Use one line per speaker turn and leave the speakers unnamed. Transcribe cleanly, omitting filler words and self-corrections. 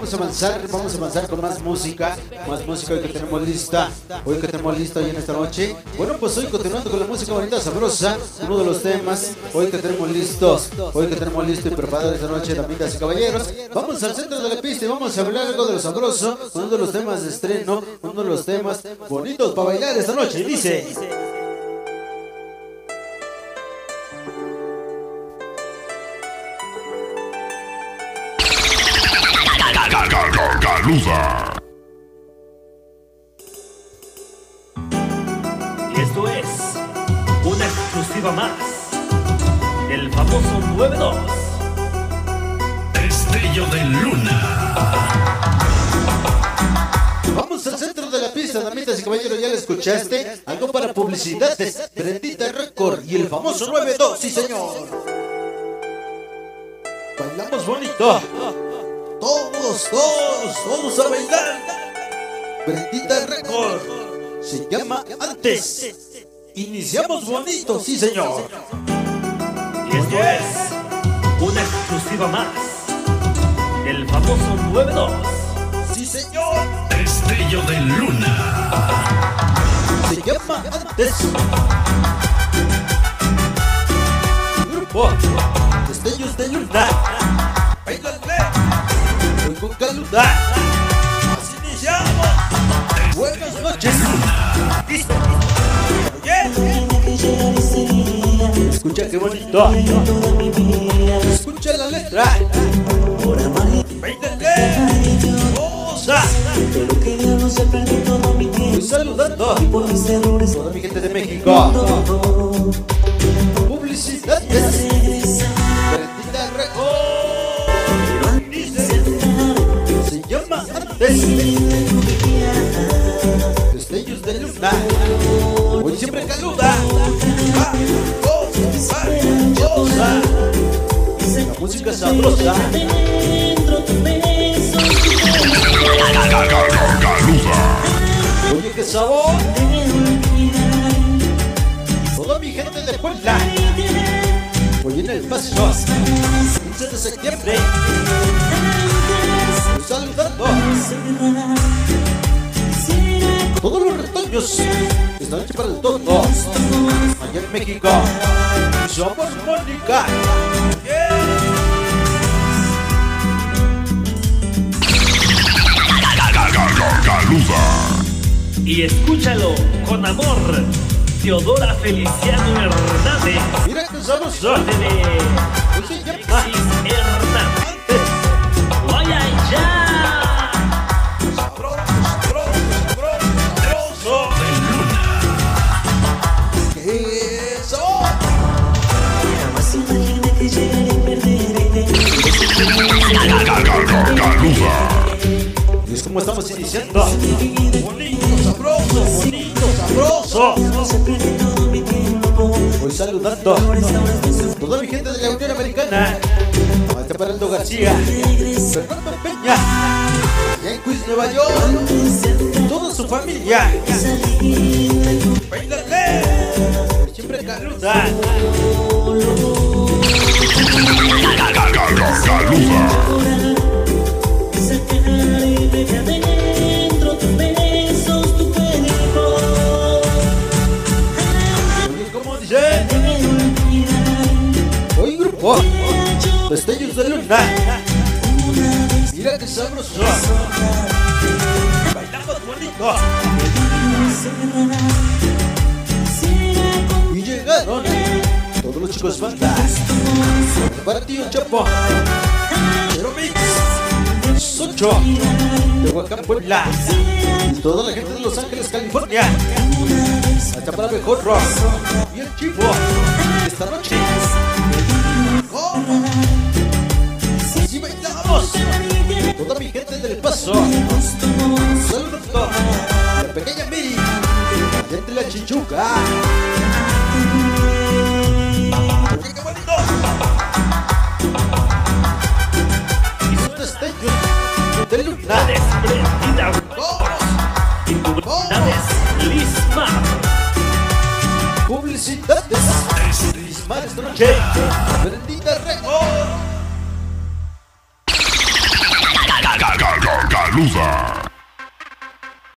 vamos a avanzar con más música hoy que tenemos lista, hoy en esta noche. Bueno, pues hoy continuando con la música bonita, sabrosa, uno de los temas, hoy que tenemos listo y preparado esta noche, damitas y caballeros. Vamos al centro de la pista y vamos a hablar algo de lo sabroso, uno de los temas de estreno, uno de los temas bonitos para bailar esta noche, y dice...
Galuda.
Y esto es una exclusiva más del famoso 9-2.
Destello de luna.
Vamos al centro de la pista, damitas y caballeros, ya lo escuchaste. Algo para publicidades, Brendita Record y el famoso 9-2, sí señor. Bailamos bonito. Todos a bailar. Brendita Record se llama Antes. Iniciamos bonito, sí señor.
Y esto es una exclusiva más del famoso 9-2.
Sí señor.
Destello de luna.
Se llama Antes. Grupo Destellos de Luna. Bailale con Galuda. Así iniciamos. Buenas noches. Listo. Escucha qué bonito. Escucha la letra. Bailale. Goza. Estoy saludando a toda mi gente de México. Publicidades. Brendita Record. Se llama Antes. Destellos de luna. Hoy siempre Galuda. Goza. La música sabrosa.
Galuda.
Oye, qué sabor. Toda mi gente de Puebla. Hoy en El Paso, 15 de septiembre. Saludando todos los retoños. Esta noche para el todo. Allá en México. Somos Mónica.
Galuda.
Y escúchalo con amor, Teodora Feliciano Hernández.
Mira que sabroso.
Alexis Hernández. ¡Vaya ya!
Sabroso. Eso.
Jamás imaginé que llegaría a perder.
Galuda.
Y es como estamos iniciando. Bonito, sabroso. Voy saludando a toda mi gente de la Unión Americana. Hasta para Aldo García, Fernando Peña, en Queens, Nueva York, toda su familia. Bailale, siempre Galuda.
Galuda.
Oye, ¿cómo dice? Hoy grupo Destellos de Luna. Mira que sabroso. Bailamos bonito. Y llegaron todos los chicos banda. Para ti un chapo. Pero Mix Socho de Oaxaca, Puebla. Y toda la gente de Los Ángeles, California. Hasta para Mejor Rock. Y el Chivo. Esta noche. Así bailamos. Toda mi gente del Paso. Saludos a la pequeña Miri. Gente de la Chichuca. Oye, qué bonito. Y sus destellos de luna.
Brendita y publicidades Lismar.
Publicidades Lismar esta noche. Brendita Record.
Caluda.